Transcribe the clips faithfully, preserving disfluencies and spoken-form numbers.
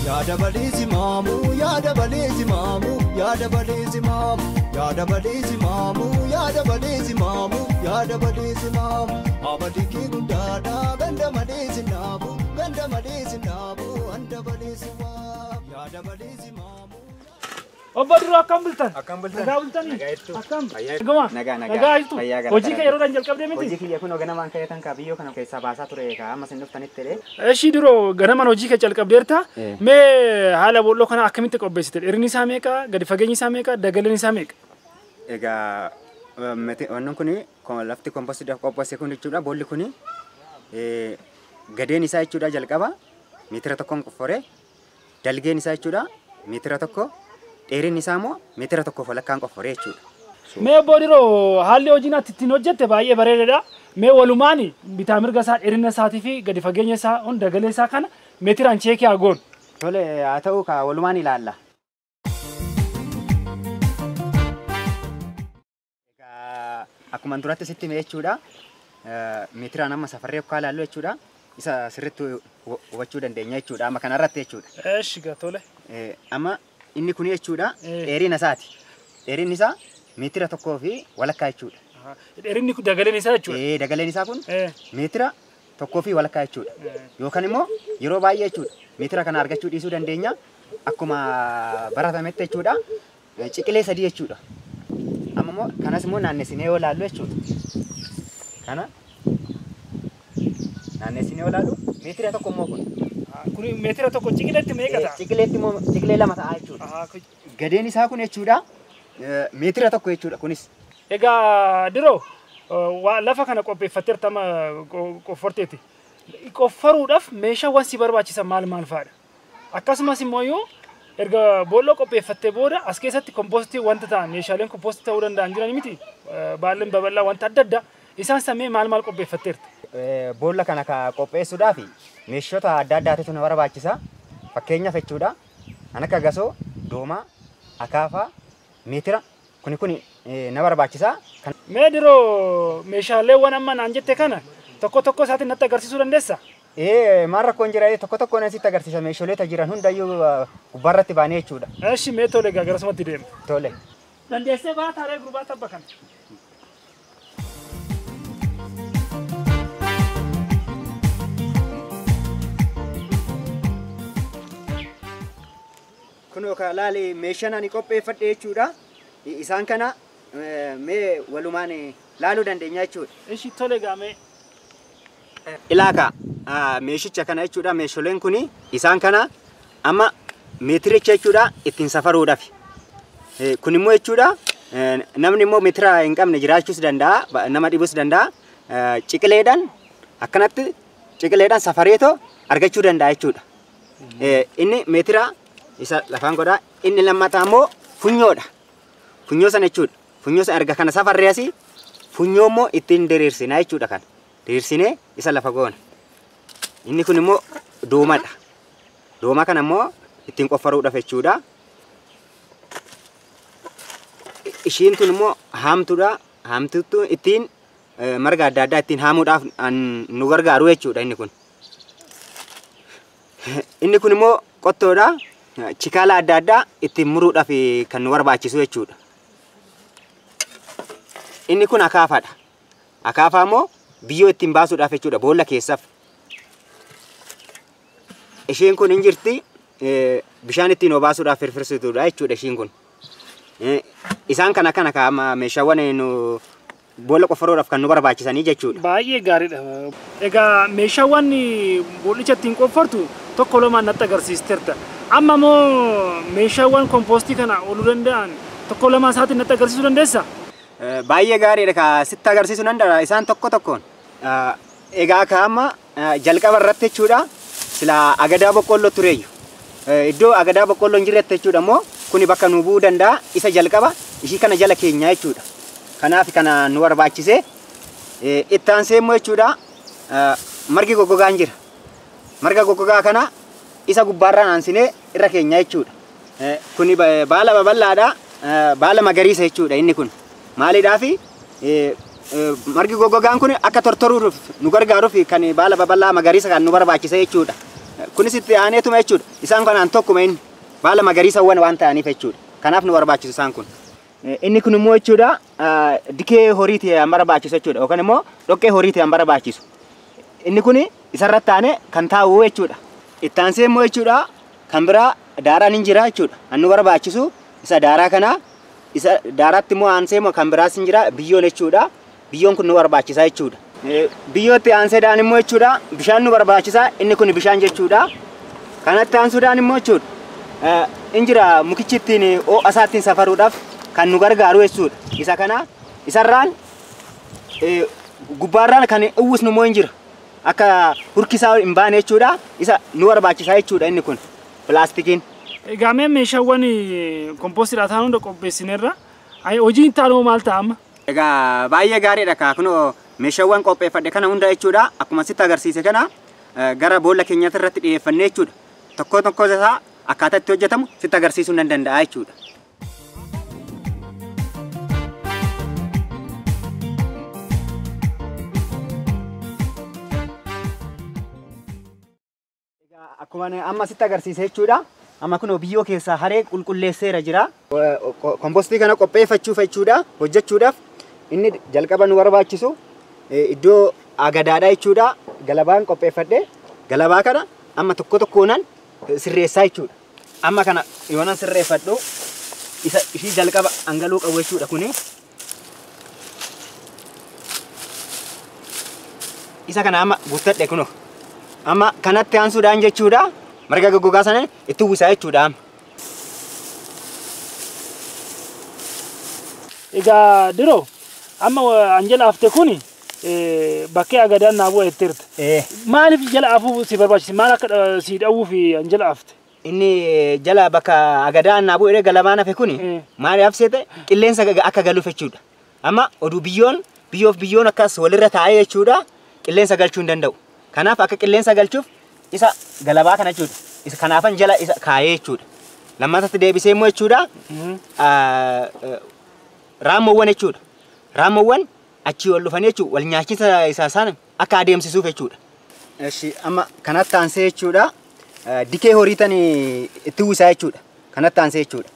yaada baleezi maamu yaada baleezi maamu yaada baleezi maamu yaada baleezi maamu yaada baleezi maamu yaada baleezi maamu abadiki guddaadha ganda baleezi naamu ganda baleezi naamu anda baleezi maamu yaada baleezi maamu Obadru akam bultan akam bultan naga bultani akam gama naga naga hoji ka yero danjal qabde miti hoji kiyya kun ogana man kayatan ka biyo kana keessa baasa ture ka amma sin dhuftani tere eshi diro ganaman hoji ka cal qabdeerta me hala bollo kana akamitti qobbeesite irini isaa meeqa gadi fageenyi isaa meeqa dagalani isaa meeqa ega mete wannan kuni lafti compost da qopheesse kun jechuudha bolli kuni e gadeen isaa jechuudha jalqaba meetira tokkoon qoffore dalgeen isaa jechuudha meetira tokko dheerin isaa moo meetira tokko falakkaan qoffore jechuudha. Mee boodiro haalli hojiin ati ittiin hojjette baay'ee bareedaadha. Mee walumaani bitaa mirga isaa dheerina isaatii fi gadi fageenya isaa hunda dagalee isaa kana meetiraan cheekii hagoon. Tole haa ta'u ka walumaan ilaalla. Egaa akkuma duratti sitti mee jechuudha meetiraan amma safarree akka ilaallu jechuudha isa sirriitti hubachuu dandeenya jechuudha amma kanarratti jechuudha. Eeshi gaa tole. Amma inni kun jechuudha dheerina isaati. Dheerinni isaa meetira tokkoo fi walakkaa jechuudha. Dheerinni kun dagaleen isaa jechuudha. Eh dagaleen isaa kun meetira tokkoo fi walakkaa jechuudha. Yookaan immoo yeroo baay'ee jechuudha meetira kana argachuu dhiisuu dandeenya akkuma baratametti jechuudha ciqilee sadii jechuudha. Amma immoo kanas immoo naannessinee yoo ilaallu jechuudha. Kana naannessinee yoo ilaallu meetira tokko immoo kun kuni meetira tokko ciqileetti meeqa ta'a? Ciqileetti immoo ciqilee lama ta'a jechuudha. Gadeen isaa kun jechuudha meetira tokko jechuudha kunis. Egaa diroo lafa kana qopheeffatteertama qofforteeti. Qoffaruudhaaf meeshaawwan si barbaachisan maal maal fa'aadha? Akkasumas immoo yoo erga boolloo qopheeffattee booda as keessatti kompoostii wanta ta'an meeshaaleen kompoostii ta'uu danda'an jiran miti baalleen babal'aa wanta adda addaa isaan samee maal maal qopheeffatteerta? Boolla kana qopheessuudhaaf meeshota adda addaatu nu barbaachisa. Fakkeenyaaf jechuudha kan akka gasoo, doomaa, akaafaa, meetira kuni kuni na barbaachisa. Mee diroo meeshaaleewwan amma naan jette kana tokko tokko isaatiin natti agarsiisuu dandeessaa? Eh maal rakkoon jira tokko tokko nasitti agarsiisa meeshaalee jiran hundayyuu gubbaarratti baanee jechuudha. Eeshi mee tole garasumatti deema. Tole. Dandeessee baataaree gurbaa tabba kana. Kuno ka laali meeshaan ani qopheeffadhe jechuudha. Isaan kana mee walumaan laaluu dandeenya jechuudha. Eeshi tole gaamee. Ilaaka meeshicha kana jechuudha meeshaaleen kuni isaan kana amma meetiricha jechuudha ittiin safaruudhaaf. Kun immoo jechuudha namni immoo meetira hin qabne jiraachuus danda'a nama dhibuus danda'a. Ciqileedhaan akkanatti ciqileedhaan safareetoo argachuu danda'a jechuudha. Inni meetira isa lafaan godhaa inni lammataa immoo funyoodha. Funyoo sana jechuudha. Funyoo sana erga kana safarree asii funyoo immoo ittiin diriirsinaa jechuudha kana. Diriirsinee isa lafa goona. Inni kun immoo doomadha. Dooma kana immoo ittiin qoffaruudhaaf jechuudha. Ishiin kun immoo haamtuudha. Haamtuutu ittiin marga adda addaa ittiin haamuudhaaf nu gargaaru jechuudha inni kun. Inni kun immoo qottoodha. Chikaala adda addaa ittiin muruudhaaf kan nu barbaachisu jechuudha. Inni kun akaafaadha. Akaafaa immoo biyyoo ittiin baasuudhaaf jechuudha boolla keessaaf. Isheen kun hin jirti bishaan ittiin obaasuudhaaf firfirsituudha jechuudha isheen kun. Isaan kana kana kaama meeshaawwan nu boolla qoffaruudhaaf kan nu barbaachisanii jechuudha. Baay'ee gaariidha. Egaa meeshaawwan boollicha ittiin qoffartu tokko lamaan natti agarsiisteerta. Amma moo meeshaawwan kompoostii kana ooluu danda'an tokko lamaan isaatiin natti agarsiisuu dandeessaa? Baay'ee gaariidha ka sitti agarsiisuu danda'a isaan tokko tokkoon. Egaa ka amma jalqaba irratti jechuudha sila agadaa boqqolloo tureeyyu. Iddoo agadaa boqqolloo hin jirretti jechuudha immoo kuni bakka nu bu'uu danda'a isa jalqaba ishii kana jala keenyaa jechuudha. Kanaaf kana nu barbaachise itti aansee immoo jechuudha margi goggogaan jira. Marga goggogaa kana isa gubbaarraan aansinee irra keenyaa jechuudha. Kuni baala babal'aadha baala magariisa jechuudha inni kun. Maaliidhaafi margi goggogaan kun akka tortoruuf nu gargaaruuf kan baala babal'aa magariisa kan nu barbaachisa jechuudha. kunis itti aaneetuma jechuudha. Isaan kanaan tokkuma inni baala magariisawwan waan ta'aniif jechuudha. Kanaaf nu barbaachisu isaan kun. Inni kun immoo jechuudha dikee horiiti an barbaachisu jechuudha yookaan immoo dhoqqee horiiti an barbaachisu. Inni kun isarratti aanee kan taa'u jechuudha. Itti aansee immoo jechuudha kan biraa daaraan hin jira jechuudha. An nu barbaachisu isa daaraa kana isa daaraatti immoo aansee immoo kan biraas hin jira biyyoon jechuudha. Biyyoon kun nu barbaachisa jechuudha. Biyyootti aansee dhaan immoo jechuudha bishaan nu barbaachisa. Inni kun bishaan jechuudha. Kanatti aansuudhaan immoo jechuudha injira mukichi ittiin ho'a ittiin safaruudhaaf kan nu gargaaru jechuudha. Isa kana isarraan gubbaarraan kan uwwisnu immoo injira akka hurkisaa hin baane jechuudha. Isa nu barbaachisa jechuudha inni kun pilaastikiin. Egaa mee meeshaawwan kompoostidhaa ta'an hunda qopheessineerra hojiin taanoo maal ta'a amma? Egaa baay'ee gaariidha kaa kunoo meeshaawwan qopheeffadhe kana hunda jechuudha. Akkuma sitti agarsiise kana gara boolla keenyatti irratti dhiyeeffannee jechuudha. Tokko tokko isaa akkaataa itti hojjetamu sitti agarsiisuu nan danda'a jechuudha. Akkuma amma sitti agarsiise jechuudha. Amma kunoo biyyoo keessaa haree qulqulleesseera jira. Kompoostii kana qopheeffachuuf jechuudha hojjechuudhaaf inni jalqaba nu barbaachisu iddoo agadaadha jechuudha. Galabaan qopheeffadhe galabaa kana amma tokko tokkoonan sirreessaa jechuudha. Amma kana yoonan sirreeffadhu isa ishii jalqaba angaluu qabu jechuudha kuni. Isa kana amma guuttadhe kuno. Amma kanatti aansuudhaan jechuudha marga goggogaa sana itti uwwisaa jechuudha. Egaa diroo amma anjala afte kuni bakkee agadaan naa bu'a jetteerta. Maaliif jala afuu si barbaachise? Maal akka si dhawuuf anjala afte? Inni jala bakka agadaan naa bu'ee galabaan hafe kuni maaliif seete qilleensa akka galuuf jechuudha. Amma oduu biyyoon biyyoof biyyoon akkas walirra taa'ee jechuudha qilleensa galchuu hin danda'u. Kanaaf akka qilleensa galchuuf isa galabaa kana jechuudha. Isa kanaafan jala isa kaayee jechuudha. Lammatatti deebisee immoo jechuudha raammoowwan jechuudha. Raammoowwan achii ol dhufanii jechuudha wal nyaachisa isaa sana akka adeemsisuuf jechuudha. Eshi amma kanatti aansee jechuudha dikee horiitan itti uwwisaa jechuudha. Kanatti aansee jechuudha.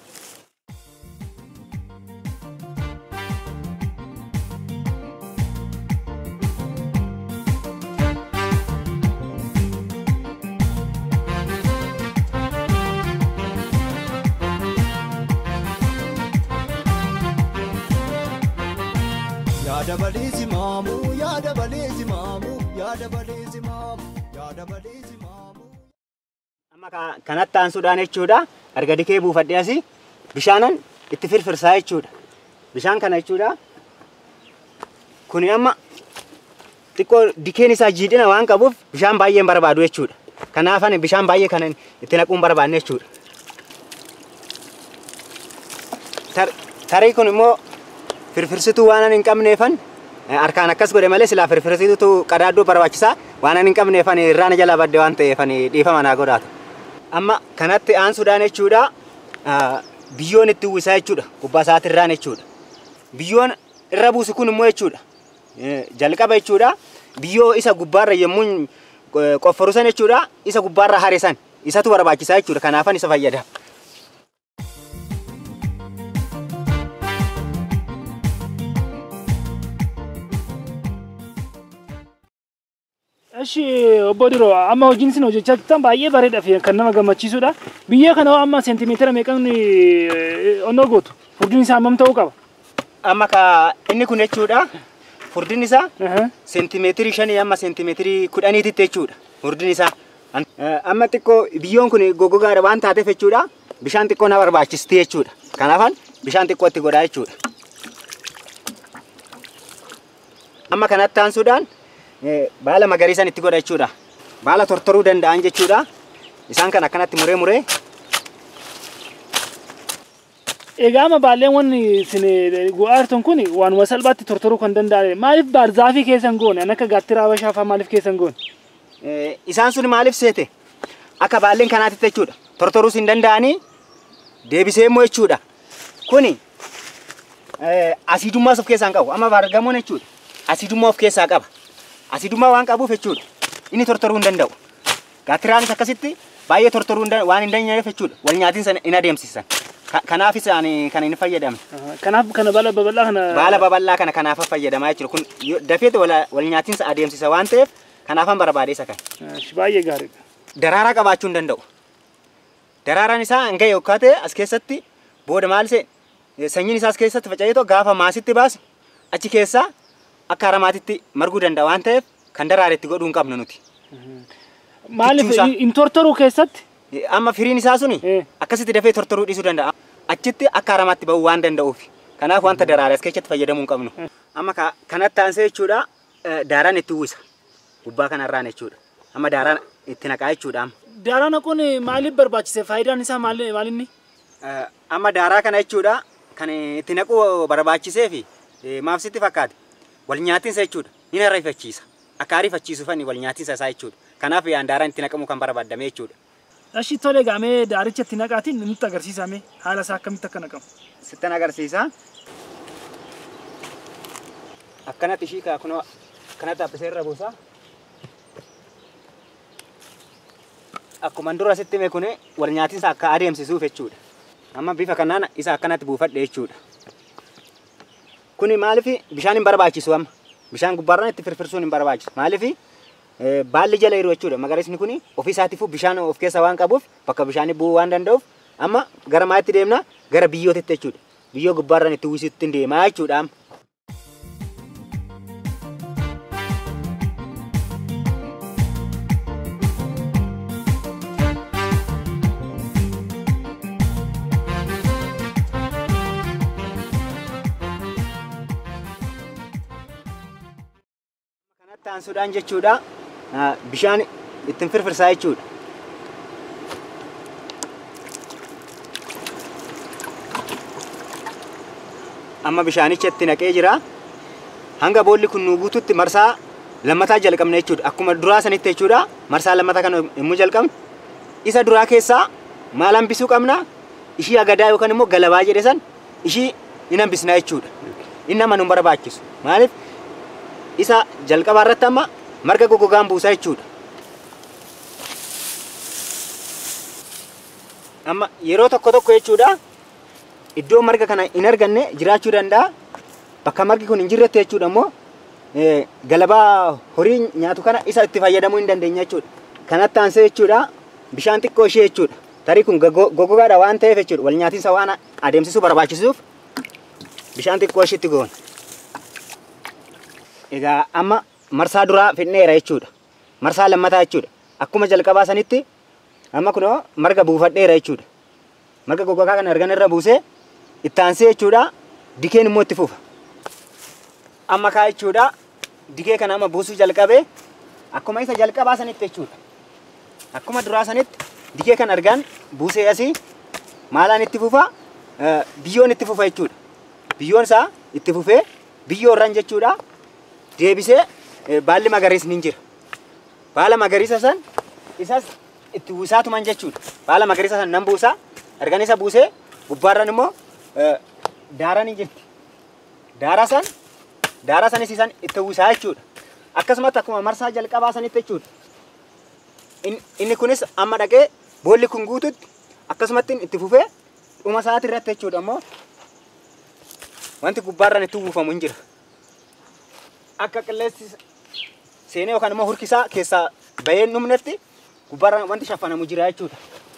Yaada baleezi maamu, yaada baleezi maamu, yaada baleezi maamu, yaada baleezi maamu. Amma kanatti aansuudhaan jechuudha erga dikee buufadhee asii bishaanan itti firfirsaa jechuudha. Bishaan kana jechuudha kuni amma xiqqoo dikeen isaa jiidhina waan qabuuf bishaan baay'een barbaadu jechuudha. Kanaaf ani bishaan baay'ee kana itti naquun barbaanne jechuudha. Tarii kun immoo firfirsituu waan hin qabneefan harkaan akkas godhe malee silaa firfirsituutu qadaaddoo barbaachisaa waan hin qabneefan irraan jala badde waan ta'eefan dhiifama naa godhaata. Amma kanatti aansuudhaan jechuudha biyyoon itti uwwisaa jechuudha gubbaa isaati irraan jechuudha. Biyyoon irra buusu kun immoo jechuudha jalqaba jechuudha biyyoo isa gubbaarra yemmuu qofforu san jechuudha isa gubbaarra hare san isatu barbaachisaa jechuudha. Kanaafan isa fayyada. Eshi obbo Diroo amma hojiin isin hojjechaa jirtan baay'ee bareedaa fi kan nama gammachiisudha. Biyya kana amma seentimeetira meeqan onnoo gootu? Furdin isaa hammam ta'uu qaba? Amma ka inni kun jechuudha furdin isaa seentimeetirii shanii amma seentimeetirii kudhaniititti jechuudha furdin isaa. Amma xiqqoo biyyoon kun goggogaadha waan taateef jechuudha bishaan xiqqoo na barbaachisti jechuudha. Kanaafan bishaan xiqqoo itti godhaa jechuudha. Amma kanatti aansuudhaan baala magariisan itti godha jechuudha. Baala tortoruu danda'an jechuudha. Isaan kan akkanatti muree muree. Egaa amma baalleen wanni isin go'aartan kun waanuma salphaatti tortoruu kan danda'an maaliif baarzaafii keessan goone akka gaattiraa Habashaa fa'aa maaliif keessan goone? Isaan sun maaliif seete akka baalleen kanaatti jechuudha. Tortoruus hin danda'anii deebisee immoo jechuudha. Kuni asiidummaa of keessaa qabu. Amma baargamoon jechuudha asiidummaa of keessaa qaba. Asiidummaa waan qabuuf jechuudha inni tortoruu hin danda'u. Gaatiraanis akkasitti baay'ee tortoruu waan hin dandeenyeef jechuudha. Wal nyaatiin sana hin adeemsisan. Kanaaf isaan kan hin fayyadamne. Kanaaf kana baala babal'aa kana baala babal'aa kana kanaaf fayyadamaa jechuudha. Kun dafeet wal nyaatiin adeemsisa waan ta'eef kanaafan barbaade isa kan. Baay'ee gaariidha. Daraaraa qabaachuu hin danda'u. Daraaraan isaa hanga yookaan ta'e as keessatti booda maal ta'e sanyiin isaa as keessatti faca'eetoo gaafa maasitti baasu achi keessaa akka haramaatitti marguu danda'a waan ta'eef kan daraaretti godhuu hin qabnu nuti. Maaliif hin tortoruu keessatti? Amma firiin isaa suni akkasitti dafee tortoruu dhiisuu danda'a. Achitti akka haramaatti ba'uu waan danda'uuf. Kanaaf wanta daraaree as keessatti fayyadamuu hin qabnu. Amma kanatti aansee jechuudha daaraan itti uwwisa. Gubbaa kanarraan jechuudha. Amma daaraan itti naqaa jechuudha. Daaraa naquun maaliif barbaachise? Faayidaan isaa maal inni? Amma daaraa kana jechuudha kan itti naquu barbaachisee fi maaf sitti fakkaate wal nyaatiinsa jechuudha. Ni ariifachiisa. Akka ariifachiisuuf wal nyaatiinsa isaa jechuudha. Kanaaf yaan daaraan itti naqamu kan barbaadame jechuudha. Ashi tolee gaamee daaricha itti naqaatiin nutti agarsiisame haala isaa akkamitti akka naqamu. Sittan agarsiisa. Akkanatti ishii kaa kunoo akkanatti abbiseerra buusa. Akkuma dura sitti mee kuni wal nyaatiinsa akka adeemsisuuf jechuudha. Amma bifa kanaan isa akkanatti buufadhe jechuudha. Kuni maaliif bishaan hin barbaachisu amma. Bishaan gubbaarraan itti firfirsuun hin barbaachisu. Maaliif baalli jala jiru jechuudha. Magariisni kuni ofii isaatiifuu bishaan of keessa waan qabuuf bakka bishaanii bu'uu waan danda'uuf amma gara maalitti deemna gara biyyootitti jechuudha. Biyyoo gubbaarraan itti uwwisuutti hin deemaa jechuudha. Taansuudhaan jechuudha bishaan ittiin firfirsaa jechuudha. Amma bishaanicha itti naqee jira. Hanga boolli kun nu guututti marsaa lammataa jalqabna jechuudha. Akkuma duraa sanitti jechuudha marsaa lammataa kana immoo jalqabna. Isa duraa keessaa maal hambisuu qabna? Ishii agadaa yookaan immoo galabaa jedhe san ishii hin hambisnaa jechuudha. Inni nama nu barbaachisu. Maaliif? Isa jalqabaa irratti amma marga gogogaan buusaa jechuudha. Amma yeroo tokko tokko jechuudha iddoo marga kana hin arganne jiraachuu danda'a. Bakka margi kun hin jirretti jechuudha immoo galabaa horii nyaatu kana isa itti fayyadamuu hin dandeenya jechuudha. Kanatti aansee jechuudha bishaan xiqqoo ishee jechuudha. Tarii kun gogogaadha waan ta'eef jechuudha wal nyaatiinsa waan adeemsisuu barbaachisuuf bishaan xiqqoo isheetti goona. Egaa amma marsaa duraa fidneera jechuudha. Marsaa lammataa jechuudha. Akkuma jalqabaa sanitti amma kunoo marga buufadheera jechuudha. Marga gogogaa kana argan irra buusee itti aansee jechuudha dikeen immoo itti fufa. Amma kaa jechuudha dikee kana amma buusuu jalqabee akkuma isa jalqabaa sanitti jechuudha. Akkuma duraa sanitti dikee kan argan buusee asii maalaan itti fufa biyyoon itti fufa jechuudha. Biyyoon isaa itti fufee biyyoo irraan jechuudha. Deebisee baalli magariisni hin jira. Baala magariisa san isas itti buusaatuman jechuudha. Baala magariisa san nan buusaa argan isa buusee gubbaarran immoo daaraan hin jirti. Daara san daara sanis isan itti buusaa jechuudha. Akkasumatti akkuma marsaa jalqabaa sanitti jechuudha. Inni kunis amma dhaqee boolli kun guututti akkasumatti itti fufee dhuma isaati irratti jechuudha immoo wanti gubbaarran itti buufamu hin jira. Akka qilleensi seenee yookaan immoo hurkisaa keessaa bahee dhumnetti gubbaarraan wanti shafanamu jira jechuudha.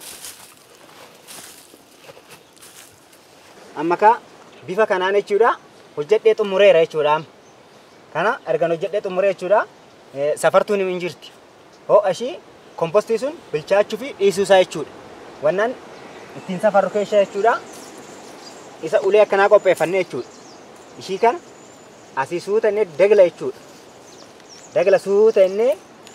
Amma kaa bifa kanaan jechuudha hojjedhee xumureera jechuudha. Kana ergan hojjedhee xumuree jechuudha safartuun hin jirti. Ho'a ishii kompostii sun bilchaachuu fi dhiisuu isaa jechuudha. Wannan ittiin safarru keessa jechuudha. Isa ulee akkanaa qopheeffannee jechuudha. Ishii kana asii suuta inni dagla jechuudha. Dagla suuta inni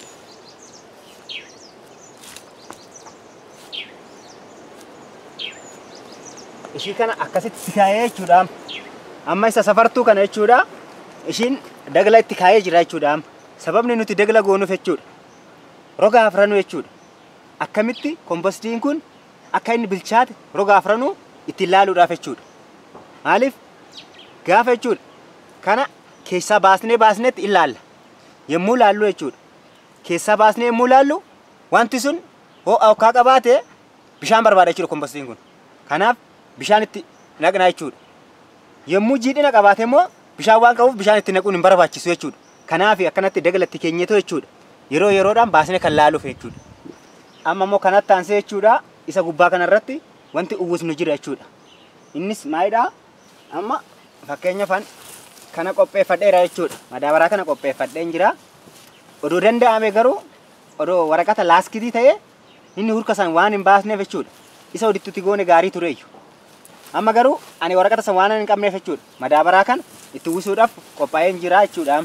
ishii kana akkasitti kaayee jechuudha. Amma isa safartuu kana jechuudha. Ishiin dagla itti kaayee jira jechuudha. Sababni nuti dagla goonuuf jechuudha. Roga afranuu jechuudha. Akkamitti kompostiin kun akka inni bilchaate roga afranuu itti ilaaluudhaaf jechuudha. Maaliif gaafa jechuudha. Kana keessaa baasnee baasneetti ilaalla. Yemmuu laallu jechuudha. Keessaa baasnee yemmuu laallu wanti sun ho'a akka qabaate bishaan barbaada jechuudha kompostiin kun. Kanaaf bishaan itti naqnaa jechuudha. Yommuu jiidhina qabaate immoo bishaan waan qabuuf bishaan itti naquun hin barbaachisu jechuudha. Kanaaf akkanatti dagalatti keenyatoo jechuudha. Yeroo yeroodhaan baasnee kan laaluuf jechuudha. Amma immoo kanatti aansee jechuudha isa gubbaa kanarratti wanti uwwisnu jira jechuudha. Innis maalidhaa? Amma fakkeenyaaf kana qopheeffadheera jechuudha. Madaabaraa kana qopheeffadheen jira. Odoo danda'ame garuu odoo waraqata laaskitii ta'ee inni hurka san waan hin baasneef jechuudha. Isa walitti goone gaarii tureeyyu. Amma garuu ani waraqata san waan hin qabneef jechuudha. Madaabaraa kana itti uwwisuudhaaf qophaa'een jira jechuudha.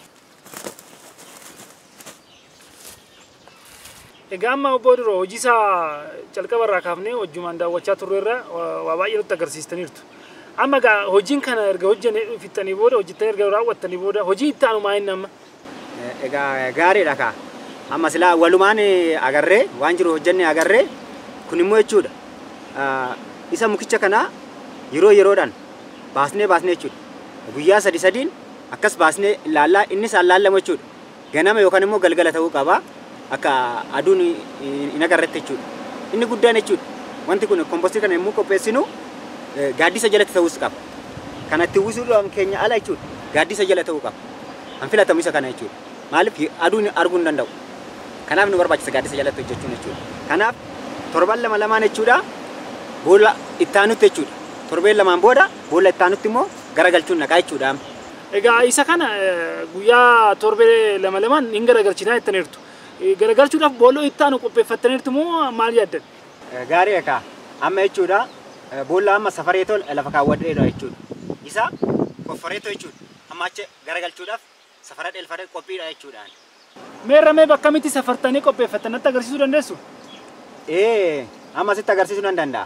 Egaa amma obbo Diroo hojii isaa calqaba irraa kaafnee wajjumaan daawwachaa turreerra waa baay'ee nutti agarsiistaniirtu. Amma egaa hojiin kana erga hojjennee fixxanii booda hojjettanii erga raawwattanii booda hojii itti aanu maal inni amma? Egaa gaariidha kaa. Amma silaa walumaan agarree waan jiru hojjennee agarree kun immoo jechuudha. Isa mukicha kana yeroo yeroodhaan baasnee baasnee jechuudha. Guyyaa sadi sadiin akkas baasnee ilaallaa innis allaallamu jechuudha. Ganama yookaan immoo galgala ta'uu qaba. Akka aduun hin agarretti jechuudha. Inni guddaan jechuudha. Wanti kun kompostii kana yommuu qopheessinu gaaddisa jalatti ta'uus qaba. Kanatti uwwisuudhaan keenya ala jechuudha. Gaaddisa jala ta'uu qaba. An filatamu isa kana jechuudha. Maaliif aduun arguu hin danda'u. Kanaaf nu barbaachisa gaaddisa jalatti hojjechuun jechuudha. Kanaaf torban lama lamaan jechuudha. Boolla ittaanutti jechuudha. Torbeen lamaan booda boolla ittaanutti immoo garagalchuun naqaa jechuudha. Egaa isa kana guyyaa torbee lama lamaan hin garagalchinaa jettaniirtu. Garagalchuudhaaf boolla ittaanu qopheeffattaniirtu moo maal yaaddan? Gaarii egaa amma jechuudha. Boolla amma safareetoo lafa kaawwadheedha jechuudha. Isa qofforeetoo jechuudha. Amma achi garagalchuudhaaf safara dheelfatee qophiidha jechuudha. Meerra mee bakka miti safartanii qopheeffatan natti agarsiisuu dandeessu? Ee, amma sitti agarsiisuu nan danda'a.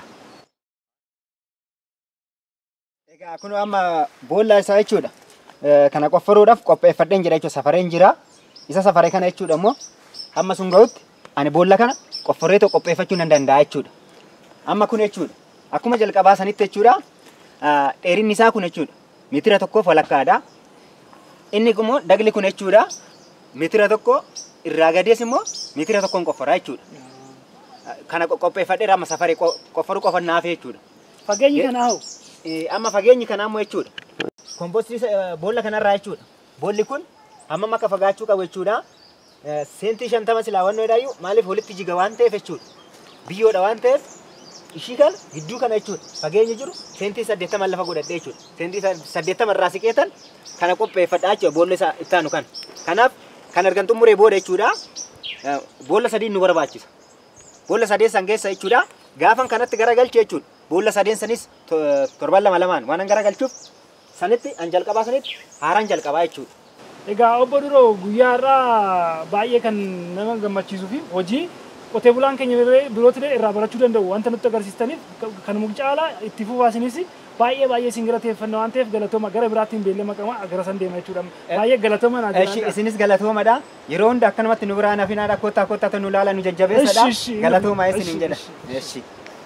Egaa kun amma boolla isaa jechuudha. Kana qofforuudhaaf qopheeffadheen jira jechuudha. Safareen jira. Isa safaree kana jechuudha immoo amma sun ga'utti ani boolla kana qofforeetoo qopheeffachuu nan danda'a jechuudha. Amma kun jechuudha. Akkuma jalqabaa sanitti jechuudha. Dheerinni isaa kun jechuudha. Meetira tokkoof walakkaadha. Inni immoo dagli kun jechuudha. Meetira tokko irraa gadees immoo meetira tokkoon qoffora jechuudha. Kana qopheeffadheera amma safaree qofforuu qofa naaf jechuudha. Fageenyi kanaa hoo? Amma fageenyi kanaa immoo jechuudha. Kompostii boolla kanarraa jechuudha. Boolli kun amma akka fagaachuu qabu jechuudha. Seentii shantama silaa wannoodhaayyuu maaliif walitti jiga waan ta'eef jechuudha. Biyyoodha waan ta'eef ishii kana gidduu kana jechuudha. Fageenyi jiru seentii saddeettama lafa godhadhee jechuudha. Seentii saddeettama irraa siqeetan kana qopheeffadhaa jechuudha boolla isaa ittaanu kana. Kanaaf kan argan xumuree booda jechuudha. Boolla sadii nu barbaachisa. Boolla sadeen san keessa jechuudha. Gaafan kanatti garagalche jechuudha. Boolla sadeen sanis torban lama lamaan waan an garagalchuuf sanitti an jalqabaa sanitti haaraan jalqabaa jechuudha. Egaa obbo Diroo guyyaa irraa baay'ee kan nama gammachiisuu fi hojii qotee bulaan keenya birootti irraa barachuu danda'u wanta nutti agarsiistaniif kan mukcaalaa itti fufaasinis baay'ee baay'ee isin galateeffanna waan ta'eef galatooma gara biraattiin beellama qaba gara san deema jechuudha. Baay'ee galatooma naa jira. Isinis galatoomadha. Yeroo hunda akkanumatti nu biraan hafinaadha kottaa kottaa nu laala nu jajjabeessadha. Galatooma isin jedha. Eshi.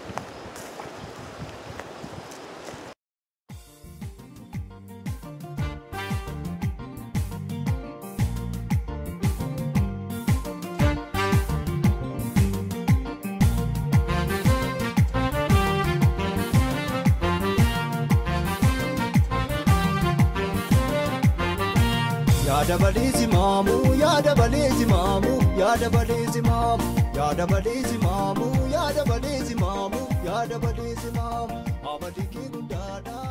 Yaada baleezi maamu, yaada baleezi maamu, yaada baleezi maamu, yaada baleezi maamu, yaada baleezi maamu, yaada baleezi maamu, abadii kee guddaadha.